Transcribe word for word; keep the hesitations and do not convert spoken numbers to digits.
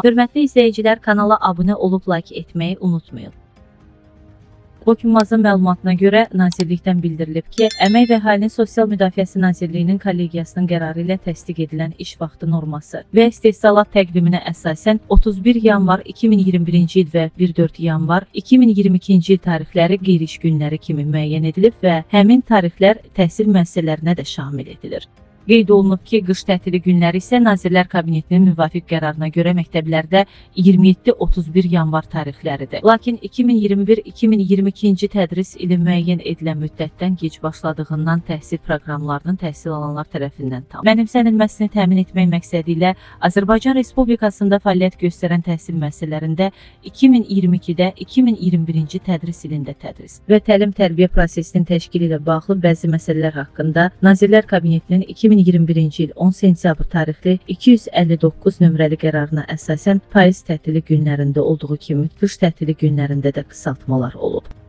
Hörmətli izləyicilər, kanala abunə olub like etməyi unutmayın. Okunmazın məlumatına görə Nazirlikdən bildirilib ki, Əmək və Əhalinin Sosial Müdafiəsi Nazirliyinin kollegiyasının qərarı ilə təsdiq edilən iş vaxtı norması və istehsalat təqviminə əsasən otuz bir yanvar iki min iyirmi birinci il və bir dörd yanvar iki min iyirmi ikinci il tarixləri qeyri-iş günləri kimi müəyyən edilib və həmin tarixlər təhsil müəssisələrinə də şamil edilir. Qeyd olunub ki, qış tətili günləri isə Nazirlər Kabinetinin müvafiq qərarına görə məktəblərdə iyirmi yeddi otuz bir yanvar tarixləridir. Lakin iki min iyirmi bir iki min iyirmi ikinci tədris ili müəyyən edilən müddətdən gec başladığından təhsil proqramlarının təhsil alanlar tərəfindən tam mənimsənilməsini təmin etmək məqsədi ilə Azərbaycan Respublikasında fəaliyyət göstərən təhsil müəssisələrində iki min iyirmi ikidə iki min iyirmi birinci tədris ilində tədris və təlim-tərbiyə prosesinin təşkili ilə bağlı bəzi məsələlər haqqında Nazirlər Kabinetinin iki min iyirmi birinci il on sentyabr tarixli iki yüz əlli doqquz nömrəli qərarına əsasən payız tətili günlərində olduğu kimi qış tətili günlərində də qısaltmalar olub.